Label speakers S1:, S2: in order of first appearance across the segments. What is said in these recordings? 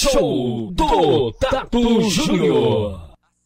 S1: Show do Tatu Júnior.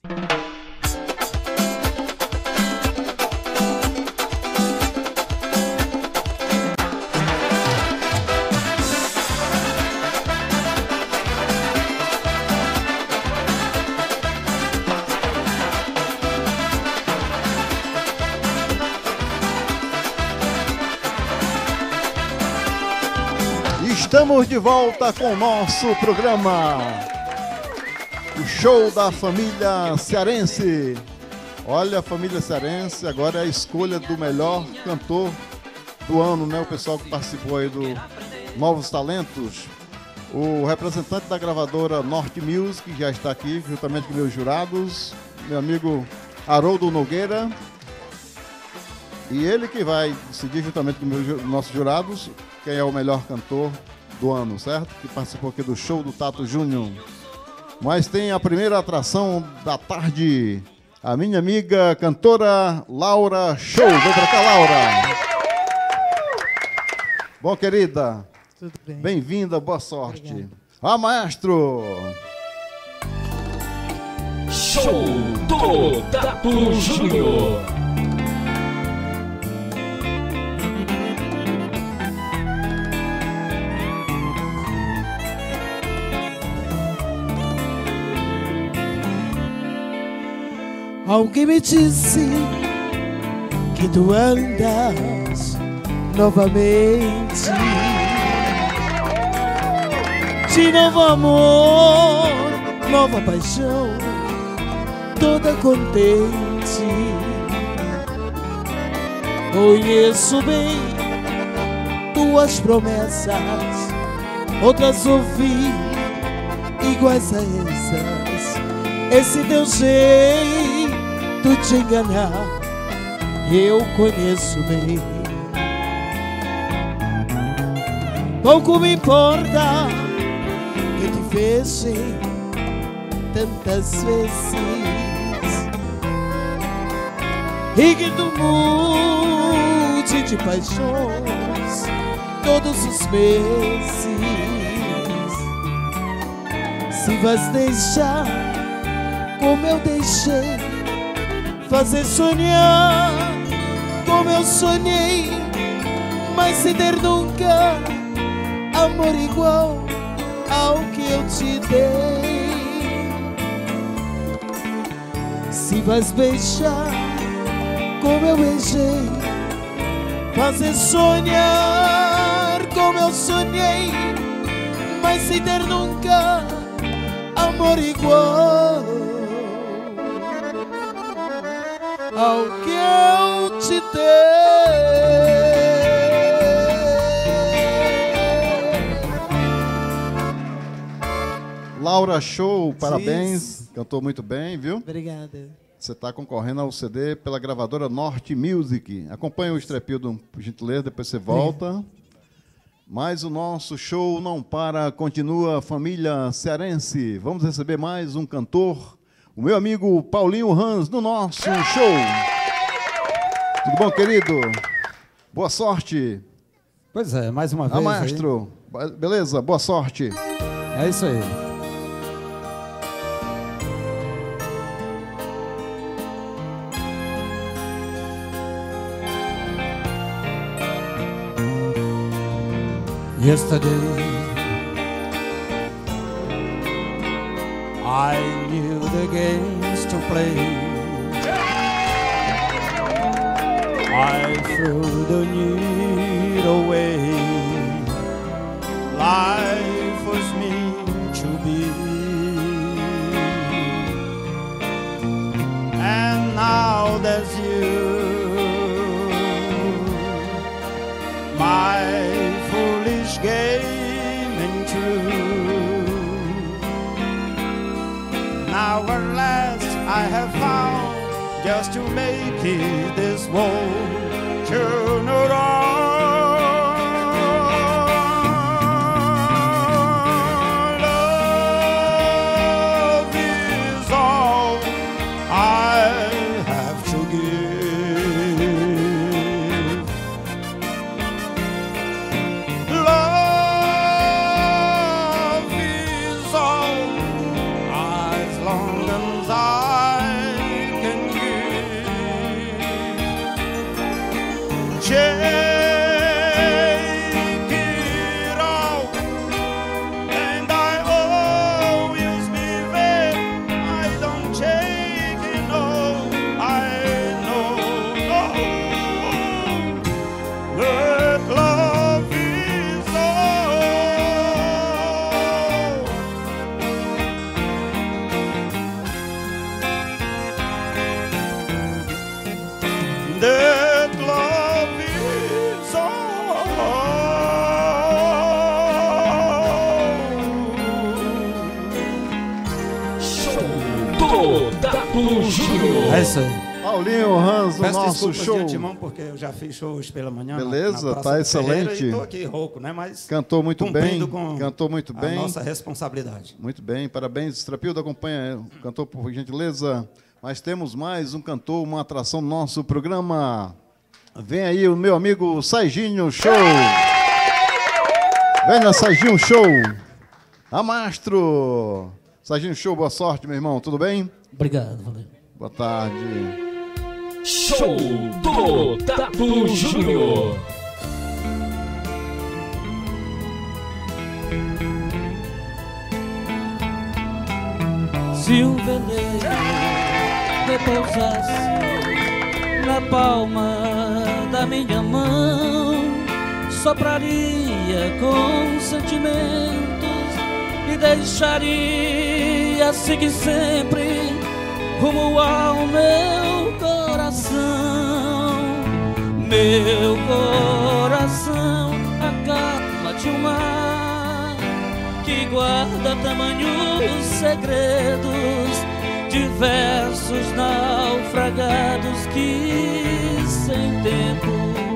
S2: Estamos de volta com o nosso programa, o show da família cearense. Olha, a família cearense agora é a escolha do melhor cantor do ano, né? O pessoal que participou aí do Novos Talentos. O representante da gravadora Norte Music já está aqui, juntamente com meus jurados, meu amigo Haroldo Nogueira. E ele que vai decidir, juntamente com nossos jurados, quem é o melhor cantor do ano, certo? Que participou aqui do show do Tatu Júnior. Mas tem a primeira atração da tarde, a minha amiga cantora Laura Show. Vem pra cá, Laura. Bom, querida.
S3: Tudo bem.
S2: Bem-vinda, boa sorte.
S3: Obrigada.
S2: Ah, maestro.
S1: Show do Tatu Júnior.
S3: Alguém me disse que tu andas novamente, de novo amor, nova paixão, toda contente. Conheço bem tuas promessas, outras ouvi iguais a essas. Esse teu jeito de enganar, eu conheço bem. Pouco me importa que te fechem tantas vezes e que tu mude de paixões todos os meses. Se vais deixar como eu deixei, fazer sonhar como eu sonhei, mas sem ter nunca amor igual ao que eu te dei. Se vais beijar como eu beijei, fazer sonhar como eu sonhei, mas sem ter nunca amor igual ao que eu te dei.
S2: Laura Show, parabéns, cantou muito bem, viu?
S3: Obrigada.
S2: Você está concorrendo ao CD pela gravadora Norte Music. Acompanha o Estrepildo, por gentileza, depois você volta. Mas o nosso show não para, continua, família cearense. Vamos receber mais um cantor, o meu amigo Paulinho Hans, no nosso show. Tudo bom, querido? Boa sorte.
S4: Pois é, mais uma vez.
S2: Ah, maestro. Aí. Beleza, boa sorte.
S4: É isso aí. Yesterday I knew the games to play. I threw the need away. Life was meant to be, and now there's you, my foolish game and true. Now at last I have found just to make it this world turn around. Love is all I have to give. Love is all
S1: Contato Júnior.
S4: É isso aí.
S2: Paulinho Hans, o
S4: Peço
S2: nosso
S4: desculpas
S2: show.
S4: de antemão, porque eu já fiz shows pela manhã.
S2: Beleza,
S4: na Praça
S2: tá
S4: do Ferreira,
S2: excelente.
S4: E estou aqui rouco, né? Mas
S2: Cantou muito bem.
S4: cumprindo com
S2: Cantou muito bem.
S4: a nossa responsabilidade.
S2: Muito bem, parabéns. Strapildo acompanha o cantor, por gentileza. Mas temos mais um cantor, uma atração no nosso programa. Vem aí o meu amigo Serginho Show. Venha, Serginho Show. Amastro. Serginho Show, boa sorte, meu irmão. Tudo bem?
S3: Obrigado, valeu.
S2: Boa tarde.
S1: Show do Tatu Júnior.
S3: Se o veleiro repousasse na palma da minha mão, sopraria com sentimentos e deixaria seguir sempre rumo ao meu coração. Meu coração, a calma de um mar que guarda tamanhos segredos, diversos naufragados que sem tempo,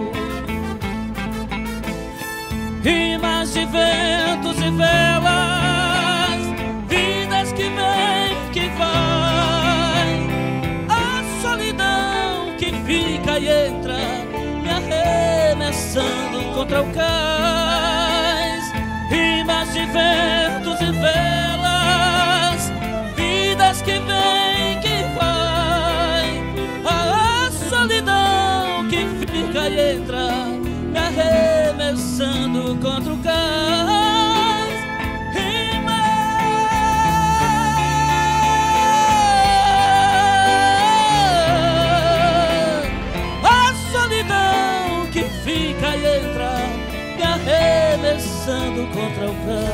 S3: rimas de ventos e velas, vidas que vem, que vai, a solidão que fica e entra, me arremessando contra o cais. Rimas de ventos e velas, vidas que vem, que vai, a solidão que fica e entra, me arremessando contra o cais. Rimas, a solidão que fica e entra, me arremessando contra o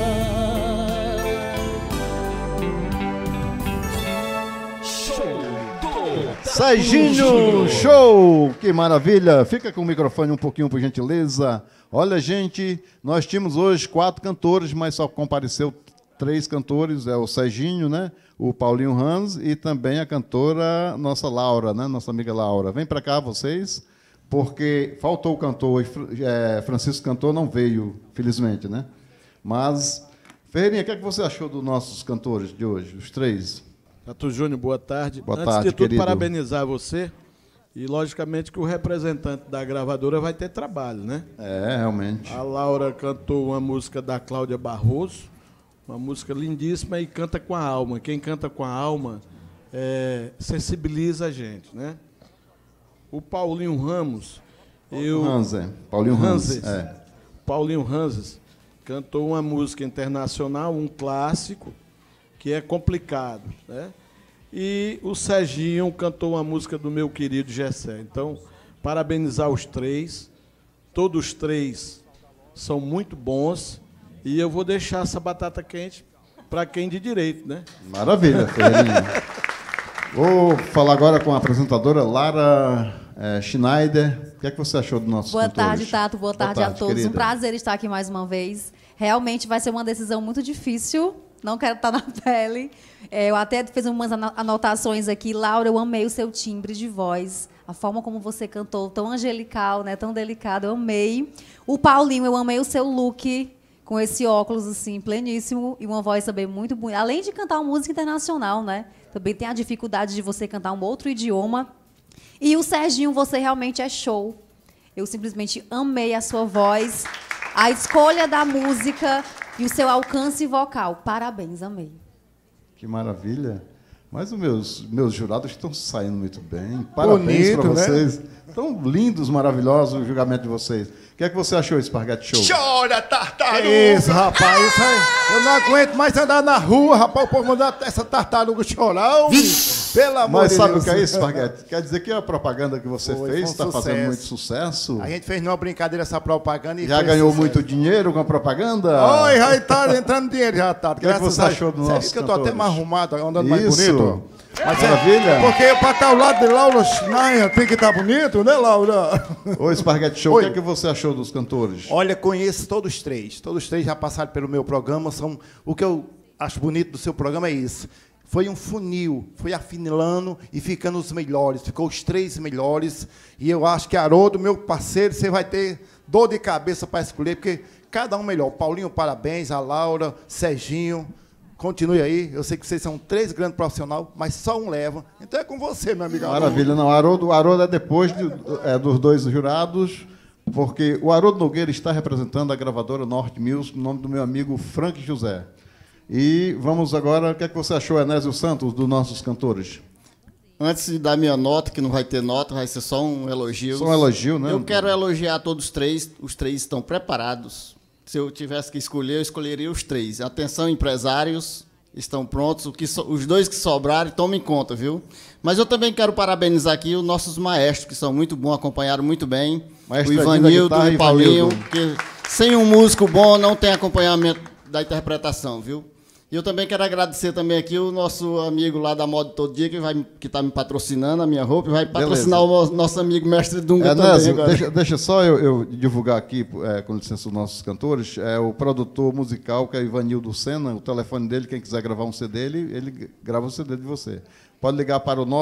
S3: cais.
S1: Show do Tatu
S2: Serginho
S1: Júnior.
S2: Show, que maravilha. Fica com o microfone um pouquinho, por gentileza. Olha, gente, nós tínhamos hoje 4 cantores, mas só compareceu 3 cantores, é o Serginho, né? O Paulinho Hans e também a cantora nossa Laura, né? Nossa amiga Laura. Vem para cá, vocês, porque faltou o cantor, Francisco Cantor não veio, felizmente, né? Mas, Ferreirinha, o que é que você achou dos nossos cantores de hoje, os 3?
S5: Tatu Júnior, boa tarde.
S2: Boa
S5: Antes
S2: tarde,
S5: de tudo,
S2: querido.
S5: parabenizar você. E, logicamente, que o representante da gravadora vai ter trabalho, né?
S2: É, realmente.
S5: A Laura cantou uma música da Cláudia Barroso, uma música lindíssima e canta com a alma. Quem canta com a alma sensibiliza a gente, né? O Paulinho Ramos...
S2: Paulinho
S5: Hanses.
S2: Hans.
S5: Paulinho Hanses cantou uma música internacional, um clássico, que é complicado, né? E o Serginho cantou uma música do meu querido Gessé. Então, parabenizar os 3. Todos os 3 são muito bons. E eu vou deixar essa batata quente para quem de direito, né?
S2: Maravilha, Ferreirinha. Vou falar agora com a apresentadora Lara Schneider. O que é que você achou do nosso
S6: Boa
S2: cantores?
S6: tarde, Tato. Boa tarde a todos.
S2: Querida.
S6: Um prazer estar aqui mais uma vez. Realmente vai ser uma decisão muito difícil. Não quero estar na pele. Eu até fiz umas anotações aqui. Laura, eu amei o seu timbre de voz. A forma como você cantou, tão angelical, né? Tão delicado, eu amei. O Paulinho, eu amei o seu look, com esse óculos, assim, pleníssimo. E uma voz também muito bonita. Além de cantar uma música internacional, né? Também tem a dificuldade de você cantar um outro idioma. E o Serginho, você realmente é show. Eu simplesmente amei a sua voz, a escolha da música e o seu alcance vocal. Parabéns, amei.
S2: Que maravilha. Mas os meus jurados estão saindo muito bem. Parabéns para
S7: Bonito, né?
S2: vocês. Tão lindos, maravilhosos o julgamento de vocês. O que é que você achou, Esparguete Show?
S7: Chora, tartaruga! Isso, rapaz, isso aí. Eu não aguento mais andar na rua, rapaz, o povo mandar essa tartaruga chorar. Pelo amor
S2: Mas
S7: de
S2: sabe
S7: Deus.
S2: o que é isso, Esparguete? Quer dizer que a propaganda que você
S7: Foi
S2: fez
S7: um
S2: está fazendo
S7: sucesso.
S2: muito sucesso?
S7: A gente fez numa brincadeira essa propaganda e
S2: Já
S7: fez
S2: ganhou
S7: sucesso.
S2: muito dinheiro com a propaganda?
S7: Oi, já tá entrando dinheiro já, tá.
S2: O que é que você achou do
S7: Você
S2: nosso
S7: viu que eu tô até
S2: cantores?
S7: mais arrumado, andando mais
S2: Isso.
S7: bonito? Mas
S2: Maravilha.
S7: porque pra estar ao lado de Laura Schneider tem que estar bonito, né, Laura?
S2: Ô, Esparguete Show, o
S7: Oi.
S2: que é que você achou dos cantores?
S7: Olha, conheço todos os três já passaram pelo meu programa, o que eu acho bonito do seu programa é isso. foi um funil, foi afinilando e ficando os melhores, ficou os 3 melhores, e eu acho que Haroldo, meu parceiro, você vai ter dor de cabeça para escolher, porque cada um melhor. Paulinho, parabéns, a Laura, Serginho, continue aí, eu sei que vocês são 3 grandes profissionais, mas só um leva, então é com você, meu amigo.
S2: Maravilha, não, Haroldo é depois dos 2 jurados, porque o Haroldo Nogueira está representando a gravadora Norte Music, no nome do meu amigo Frank José. E vamos agora, o que é que você achou, Enésio Santos, dos nossos cantores?
S8: Antes de dar minha nota, que não vai ter nota, vai ser só um elogio.
S2: Só um elogio, né?
S8: Eu quero elogiar todos os 3 estão preparados. Se eu tivesse que escolher, eu escolheria os 3. Atenção, empresários, estão prontos. Os 2 que sobrarem, tomem conta, viu? Mas eu também quero parabenizar aqui os nossos maestros, que são muito bons, acompanharam muito bem.
S2: Maestro
S8: o Ivanildo e o Paulinho,
S2: Ivanildo.
S8: que sem um músico bom não tem acompanhamento da interpretação, viu? E eu também quero agradecer também aqui o nosso amigo lá da Moda Todo Dia, que está me patrocinando a minha roupa, e vai patrocinar o nosso amigo Mestre Dunga também agora.
S2: Deixa só eu divulgar aqui, com licença, os nossos cantores. O produtor musical, que é Ivanildo Senna, o telefone dele, quem quiser gravar um CD, ele grava o CD de você. Pode ligar para o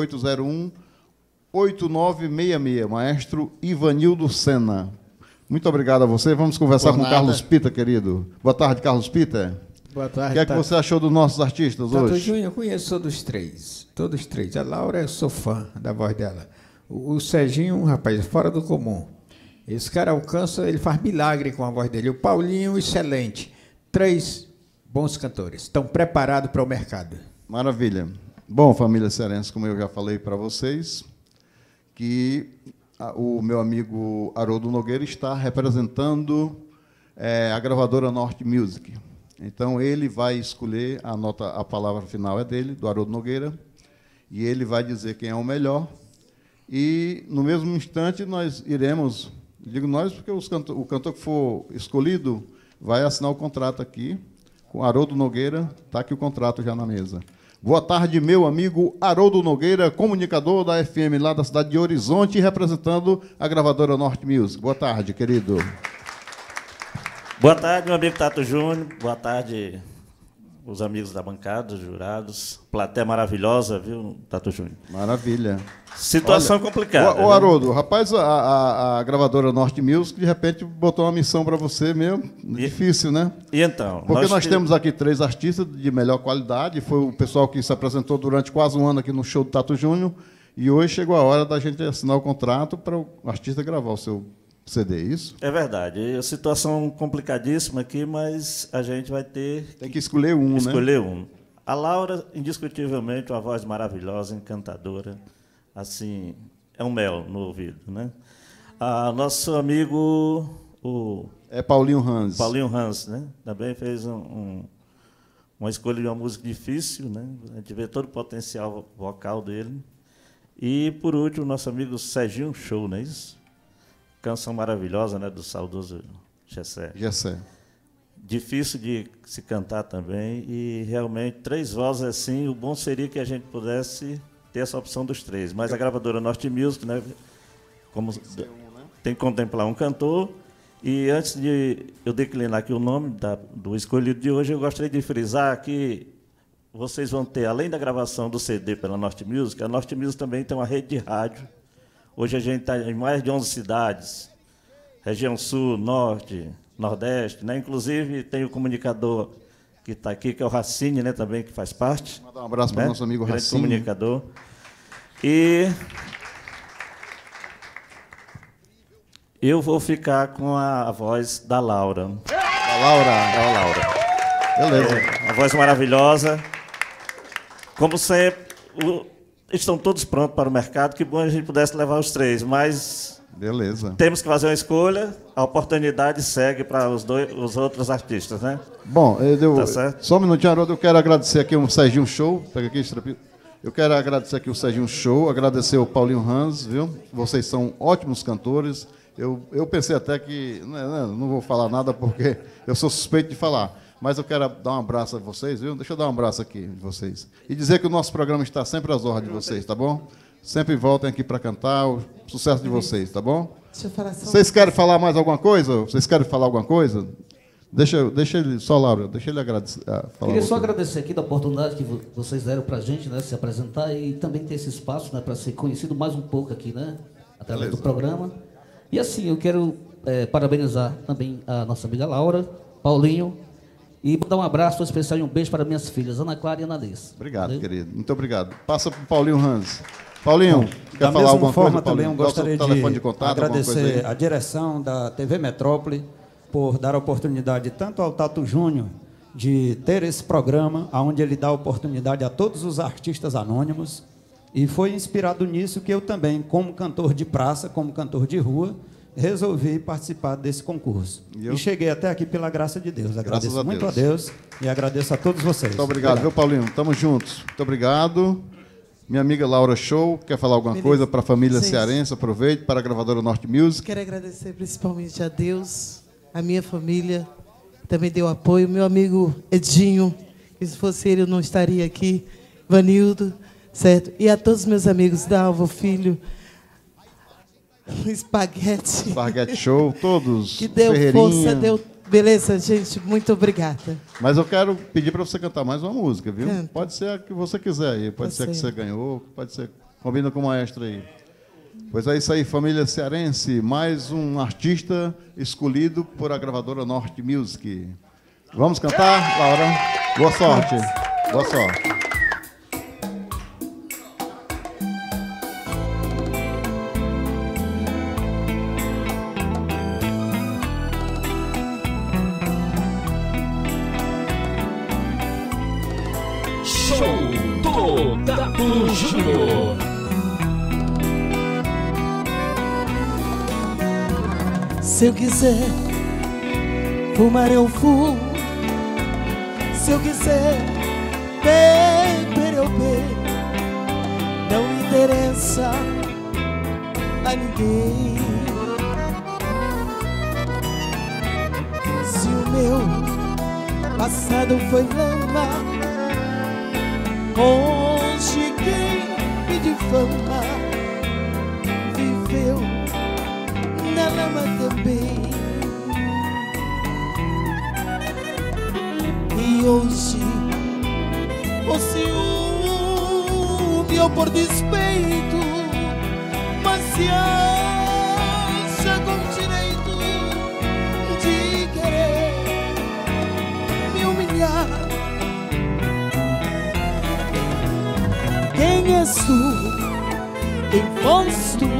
S2: 98801-8966, maestro Ivanildo Senna. Muito obrigado a você. Vamos conversar com o Carlos Pita, querido. Boa tarde, Carlos Pita.
S3: Boa tarde.
S2: O que é que você achou dos nossos artistas
S9: Tato
S2: hoje?
S9: Júnior, eu conheço todos os três. A Laura, eu sou fã da voz dela. O Serginho, rapaz, fora do comum. Esse cara alcança, ele faz milagre com a voz dele. O Paulinho, excelente. 3 bons cantores. Estão preparados para o mercado.
S2: Maravilha. Bom, família cearense, como eu já falei para vocês, que o meu amigo Haroldo Nogueira está representando a gravadora Norte Music. Então, ele vai escolher, a palavra final é dele, do Haroldo Nogueira, e ele vai dizer quem é o melhor. E, no mesmo instante, nós iremos, digo nós, porque o cantor que for escolhido vai assinar o contrato aqui, com Haroldo Nogueira, está aqui o contrato já na mesa. Boa tarde, meu amigo Haroldo Nogueira, comunicador da FM lá da cidade de Horizonte, representando a gravadora Norte Music. Boa tarde, querido.
S10: Boa tarde, meu amigo Tato Júnior. Boa tarde, os amigos da bancada, os jurados. Plateia maravilhosa, viu, Tato Júnior?
S2: Maravilha.
S10: Situação complicada.
S2: Ô, Haroldo, rapaz, a gravadora Norte Music, de repente, botou uma missão para você mesmo. Difícil, né?
S10: E então?
S2: Porque nós temos aqui 3 artistas de melhor qualidade. Foi o pessoal que se apresentou durante quase um ano aqui no show do Tato Júnior. E hoje chegou a hora da gente assinar o contrato para o artista gravar o seu CD, é isso?
S10: É verdade. É situação complicadíssima aqui, mas a gente vai ter...
S2: Tem que escolher um,
S10: escolher um. A Laura, indiscutivelmente, uma voz maravilhosa, encantadora. Assim, é um mel no ouvido, né? Nosso amigo...
S2: Paulinho Hans.
S10: Paulinho Hans, né? Também fez uma escolha de uma música difícil, né? A gente vê todo o potencial vocal dele. E, por último, nosso amigo Serginho Show, não é isso? Canção maravilhosa, né, do saudoso Gessé. Difícil de se cantar também, e realmente 3 vozes assim, o bom seria que a gente pudesse ter essa opção dos 3. Mas a gravadora Norte Music, né, tem que contemplar um cantor. E antes de eu declinar aqui o nome do escolhido de hoje, eu gostaria de frisar que vocês vão ter, além da gravação do CD pela Norte Music, a Norte Music também tem uma rede de rádio. Hoje a gente está em mais de 11 cidades, região sul, norte, nordeste, né? Inclusive tem o comunicador que está aqui, que é o Racine, né? Também, que faz parte.
S2: Mandar um abraço para o nosso amigo Racine.
S10: Comunicador. E eu vou ficar com a voz da Laura.
S2: Da Laura. Beleza.
S10: Uma voz maravilhosa. Como sempre, estão todos prontos para o mercado. Que bom a gente pudesse levar os 3, mas
S2: beleza.
S10: Temos que fazer uma escolha. A oportunidade segue para os outros artistas, né?
S2: Bom,
S10: tá certo?
S2: Só um minutinho, Haroldo. Eu quero agradecer aqui o Serginho Show. Pega aqui, eu quero agradecer aqui o Serginho Show, agradecer o Paulinho Hans, viu? Vocês são ótimos cantores. Eu pensei até que não vou falar nada porque eu sou suspeito de falar. Mas eu quero dar um abraço a vocês, viu? Deixa eu dar um abraço aqui de vocês. E dizer que o nosso programa está sempre às ordens de vocês, tá bom? Sempre voltem aqui para cantar o sucesso de vocês, tá bom?
S11: Deixa eu falar só.
S2: Vocês querem falar mais alguma coisa? Vocês querem falar alguma coisa? Deixa ele, só Laura, deixa ele agradecer.
S11: Queria só agradecer aqui da oportunidade que vocês deram para a gente, né, se apresentar e também ter esse espaço, né, para ser conhecido mais um pouco aqui, né, através do programa. E assim, eu quero parabenizar também a nossa amiga Laura, Paulinho, e dar um abraço especial e um beijo para minhas filhas, Ana Clara e Ana Liz.
S2: Obrigado, querido. Muito obrigado. Passa para o Paulinho Hans. Paulinho, quer falar alguma coisa? Da mesma forma, também eu gostaria
S12: de agradecer a direção da TV Metrópole por dar a oportunidade tanto ao Tato Júnior de ter esse programa, onde ele dá oportunidade a todos os artistas anônimos. E foi inspirado nisso que eu também, como cantor de praça, como cantor de rua, resolvi participar desse concurso. E cheguei até aqui pela graça de Deus. Agradeço muito a Deus e agradeço a todos vocês.
S2: Muito obrigado, viu, Paulinho? Tamo juntos. Muito obrigado. Minha amiga Laura Show, quer falar alguma coisa para a família cearense? Aproveite, para a gravadora Norte Music.
S3: Quero agradecer principalmente a Deus, a minha família, também deu apoio. Meu amigo Edinho, que se fosse ele eu não estaria aqui. Vanildo, certo? E a todos os meus amigos, Dalvo, Filho, Espaguete.
S2: Espaguete Show, todos.
S3: Que deu força, deu... Beleza, gente, muito obrigada.
S2: Mas eu quero pedir para você cantar mais uma música, viu? Canta. Pode ser a que você quiser aí, pode ser a que você ganhou, pode ser, combina com o maestro aí. Pois é isso aí, família cearense, mais um artista escolhido por a gravadora Norte Music. Vamos cantar, Laura? Boa sorte. Boa sorte.
S1: Tato Júnior.
S3: Se eu quiser fumar eu fumo, se eu quiser beber eu bebo, não interessa a ninguém. Se o meu passado foi lama, hoje quem me difama viveu na lama também. E hoje o ciúme ou por despeito, mas se acha com direito de querer me humilhar. Quem és tu? Quem foste tu?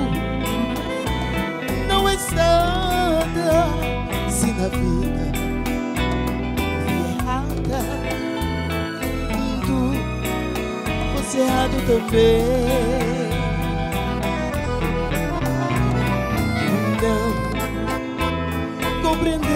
S3: Não és nada se na vida fui errada, tu fosse errado também. Não compreendeste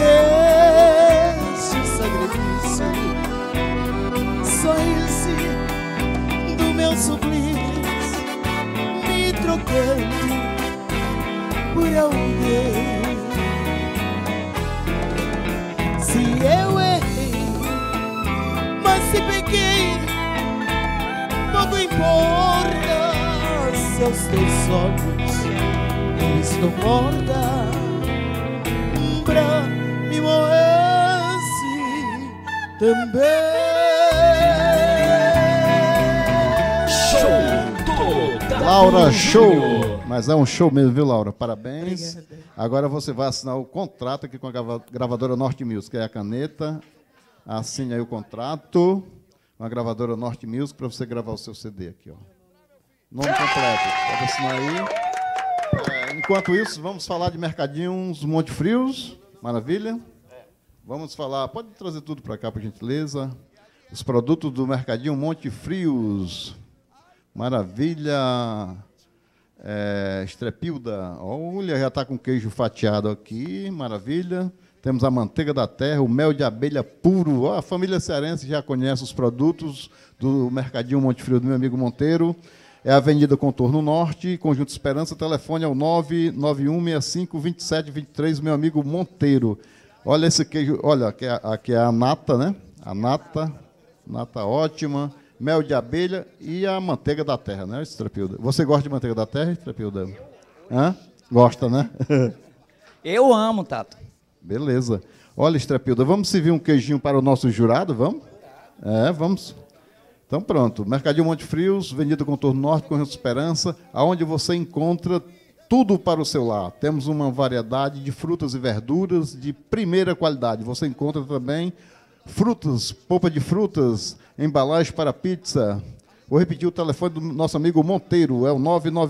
S3: o sacrifício, só esse do meu suplício, me trocando por alguém. Se eu errei, mas se pequei, pouco importa. Se aos teus olhos eu estou morta, pra me morresse também.
S2: Laura Show, mas é um show mesmo, viu, Laura? Parabéns. Obrigada. Agora você vai assinar o contrato aqui com a gravadora Norte Music, que é a caneta. Assine aí o contrato com a gravadora Norte Music para você gravar o seu CD aqui, ó. Nome completo, pode assinar aí. Enquanto isso, vamos falar de mercadinhos Monte Frios, maravilha. Vamos falar, pode trazer tudo para cá, por gentileza. Os produtos do mercadinho Monte Frios. Maravilha, Estrepilda, olha, já está com queijo fatiado aqui, maravilha. Temos a manteiga da terra, o mel de abelha puro. A família cearense já conhece os produtos do Mercadinho Monte Frio do meu amigo Monteiro. É a Avenida Contorno Norte, Conjunto Esperança, telefone é o 991652723, meu amigo Monteiro. Olha esse queijo, olha, aqui é a nata, né? A nata ótima. Mel de abelha e a manteiga da terra, né, Estrepilda? Você gosta de manteiga da terra, Estrepilda? Hã? Gosta, né?
S13: Eu amo, Tato.
S2: Beleza. Olha, Estrepilda, vamos servir um queijinho para o nosso jurado, vamos? Vamos. Então pronto, Mercadinho Monte Frios, Avenida Contorno Norte, Conjunto Esperança, aonde você encontra tudo para o seu lar. Temos uma variedade de frutas e verduras de primeira qualidade. Você encontra também frutas, polpa de frutas, embalagem para pizza. Vou repetir o telefone do nosso amigo Monteiro, é o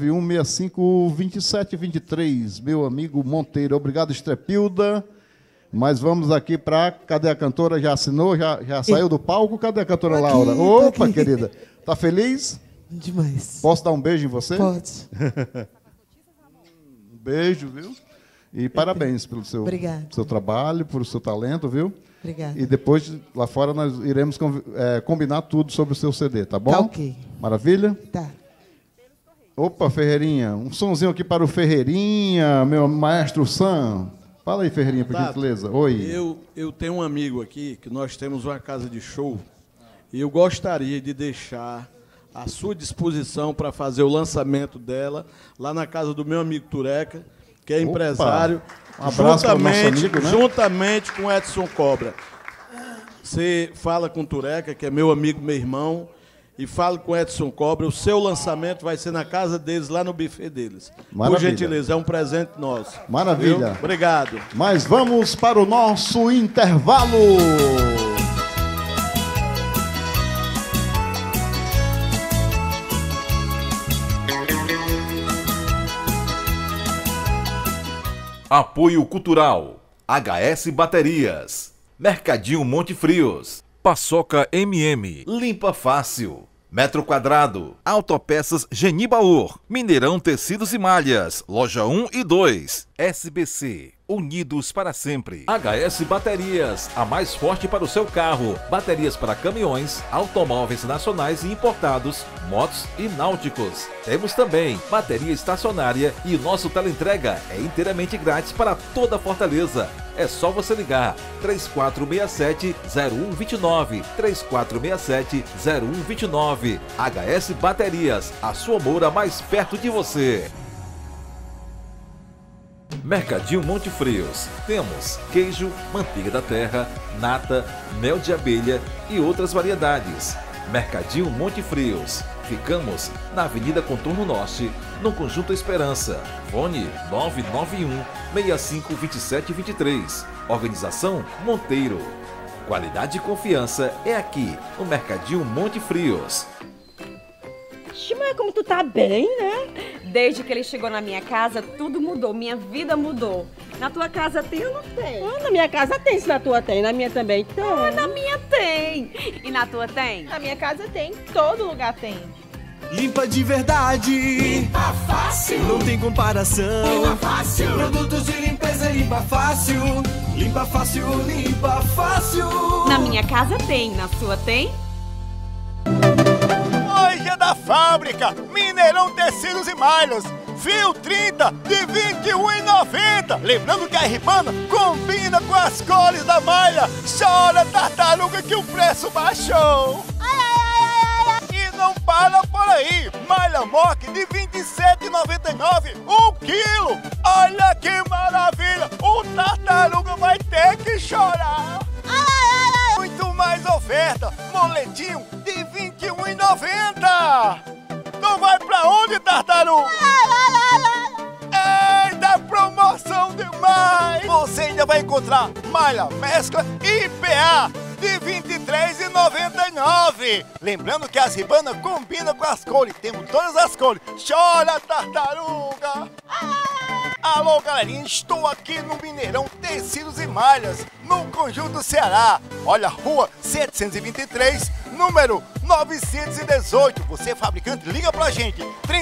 S2: 991652723. Meu amigo Monteiro, obrigado, Estrepilda. Mas vamos aqui para... Cadê a cantora? Já assinou? Já saiu do palco? Cadê a cantora Laura? Opa, querida. Tá feliz?
S3: Demais.
S2: Posso dar um beijo em você?
S3: Pode.
S2: Um beijo, viu? E parabéns pelo seu trabalho, pelo seu talento, viu?
S3: Obrigada.
S2: E depois, lá fora, nós iremos combinar tudo sobre o seu CD, tá bom?
S3: Tá ok.
S2: Maravilha?
S3: Tá.
S2: Opa, Ferreirinha. Um sonzinho aqui para o Ferreirinha, meu maestro Sam. Fala aí, Ferreirinha, por gentileza. Oi.
S5: Eu tenho um amigo aqui, que nós temos uma casa de show, e eu gostaria de deixar à sua disposição para fazer o lançamento dela, lá na casa do meu amigo Tureca, que é empresário,
S2: um abraço para o nosso amigo, né?
S5: Juntamente com Edson Cobra. Você fala com o Tureca, que é meu amigo, meu irmão, e fala com o Edson Cobra. O seu lançamento vai ser na casa deles, lá no buffet deles.
S2: Maravilha.
S5: Por gentileza, é um presente nosso.
S2: Maravilha.
S5: Viu? Obrigado.
S2: Mas vamos para o nosso intervalo.
S1: Apoio Cultural, HS Baterias, Mercadinho Monte Frios, Paçoca MM, Limpa Fácil, Metro Quadrado, Autopeças Genibaur, Mineirão Tecidos e Malhas, Loja 1 e 2, SBC, unidos para sempre. HS Baterias, a mais forte para o seu carro. Baterias para caminhões, automóveis nacionais e importados, motos e náuticos. Temos também bateria estacionária e o nosso teleentrega é inteiramente grátis para toda a Fortaleza. É só você ligar 3467-0129, 3467-0129. HS Baterias, a sua moura mais perto de você. Mercadinho Monte Frios. Temos queijo, manteiga da terra, nata, mel de abelha e outras variedades. Mercadinho Monte Frios. Ficamos na Avenida Contorno Norte, no Conjunto Esperança. Fone 991-652723. Organização Monteiro. Qualidade e confiança é aqui, no Mercadinho Monte Frios.
S13: Mas como tu tá bem, né? Desde que ele chegou na minha casa, tudo mudou, minha vida mudou. Na tua casa tem ou não tem?
S14: Na minha casa tem, se na tua tem, na minha também tem.
S13: Na minha tem. E na tua tem?
S14: Na minha casa tem, todo lugar tem.
S15: Limpa de verdade, limpa fácil, não tem comparação. Limpa fácil, produtos de limpeza, limpa fácil. Limpa fácil, limpa fácil.
S13: Na minha casa tem, na sua tem?
S16: Hoje é da fábrica Mineirão Tecidos e Malhas. Fio 30 de R$ 21,90. Lembrando que a ribana combina com as cores da malha. Chora, tartaruga, que o preço baixou. E não para por aí. Malha mock de R$ 27,99 1 quilo. Olha que maravilha. O tartaruga vai ter que chorar. Muito mais oferta. Moletinho de R$ 21,90. Tu vai pra onde, tartaruga? Eita, promoção demais! Você ainda vai encontrar malha, mescla e PA de R$ 23,99. Lembrando que as ribanas combinam com as cores. Temos todas as cores. Chora, tartaruga! Alô, galerinha, estou aqui no Mineirão Tecidos e Malhas, no Conjunto Ceará. Olha, rua 723, número 918. Você, fabricante, liga pra gente.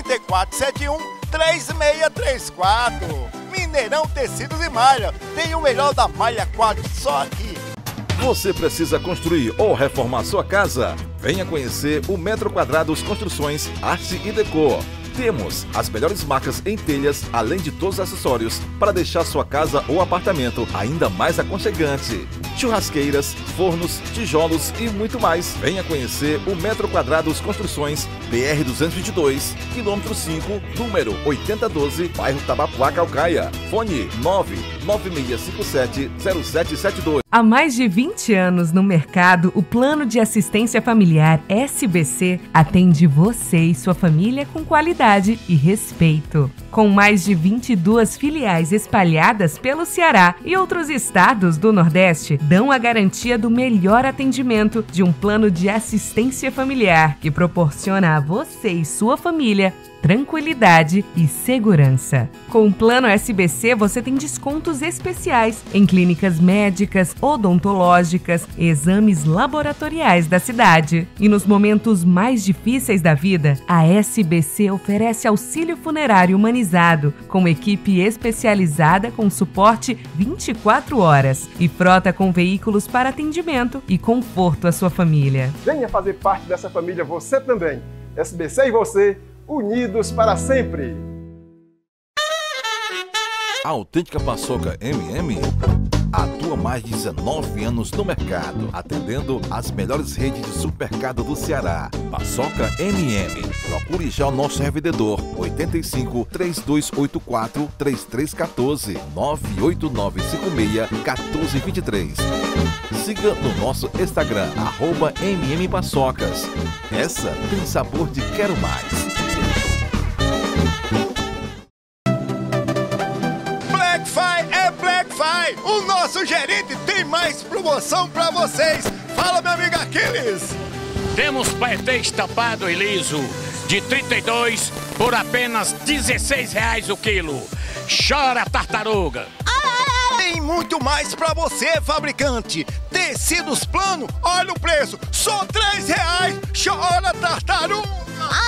S16: 3471-3634. Mineirão Tecidos e Malha. Tem o melhor da malha quadro só aqui.
S1: Você precisa construir ou reformar sua casa? Venha conhecer o Metro Quadrados Construções, Arte e Decor. Temos as melhores marcas em telhas, além de todos os acessórios, para deixar sua casa ou apartamento ainda mais aconchegante. churrasqueiras, fornos, tijolos e muito mais. Venha conhecer o Metro Quadrados Construções, BR-222, quilômetro 5, número 8012, bairro Tabapuá, Calcaia. Fone 996570772.
S17: Há mais de 20 anos no mercado, o Plano de Assistência Familiar SBC atende você e sua família com qualidade e respeito. Com mais de 22 filiais espalhadas pelo Ceará e outros estados do Nordeste, dão a garantia do melhor atendimento de um plano de assistência familiar que proporciona a você e sua família tranquilidade e segurança. Com o Plano SBC, você tem descontos especiais em clínicas médicas, odontológicas, exames laboratoriais da cidade. E nos momentos mais difíceis da vida, a SBC oferece auxílio funerário humanizado, com equipe especializada com suporte 24 horas e frota com veículos para atendimento e conforto à sua família.
S18: Venha fazer parte dessa família você também. SBC e você, unidos para sempre.
S1: A autêntica paçoca MM atua há mais de 19 anos no mercado, atendendo as melhores redes de supermercado do Ceará. Paçoca MM. Procure já o nosso revendedor 85 3284 3314 98956 1423. Siga no nosso Instagram @MMPaçocas. Essa tem sabor de quero mais.
S16: O nosso gerente tem mais promoção pra vocês. Fala, meu amigo Aquiles.
S19: Temos paetê estampado e liso de 32 por apenas R$16 o quilo. Chora, tartaruga.
S16: Tem muito mais pra você, fabricante. Tecidos plano, olha o preço, só R$3. Chora, tartaruga.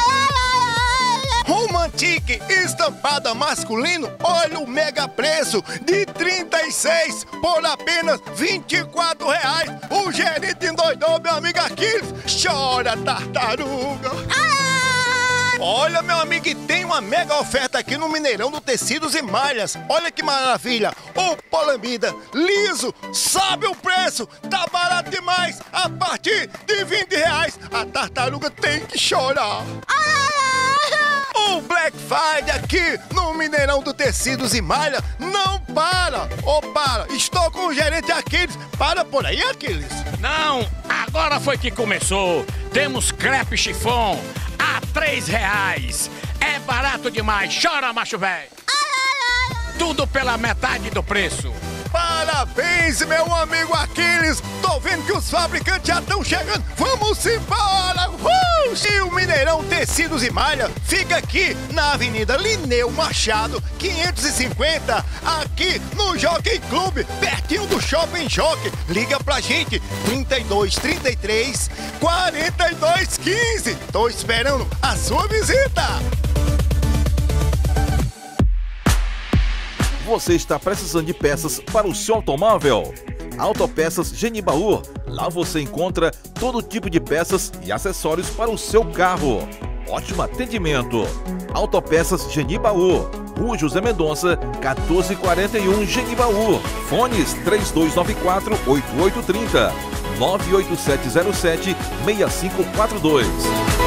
S16: Romantique estampada masculino, olha o mega preço de 36 por apenas R$24. O gerente endoidou, meu amigo Aquiles. Chora, tartaruga. Olha, meu amigo, e tem uma mega oferta aqui no Mineirão do Tecidos e Malhas. Olha que maravilha. O Polambida liso, sabe o preço? Tá barato demais. A partir de R$20. A tartaruga tem que chorar. O Black Friday aqui no Mineirão do Tecidos e Malha não para. Para, estou com o gerente Aquiles. Para por aí, Aquiles.
S19: Não, agora foi que começou. Temos crepe chifon a R$3. É barato demais. Chora, macho velho. Tudo pela metade do preço.
S16: Parabéns, meu amigo Aquiles. Tô vendo que os fabricantes já estão chegando. Vamos embora. E o Mineirão Tecidos e Malha fica aqui na Avenida Lineu Machado, 550, aqui no Jockey Club, pertinho do Shopping Jockey. Liga pra gente, 3233 4215. Tô esperando a sua visita.
S1: Você está precisando de peças para o seu automóvel? Autopeças Genibaú. Lá você encontra todo tipo de peças e acessórios para o seu carro. Ótimo atendimento. Autopeças Genibaú. Rua José Mendonça, 1441 Genibaú. Fones 3294-8830. 98707-6542.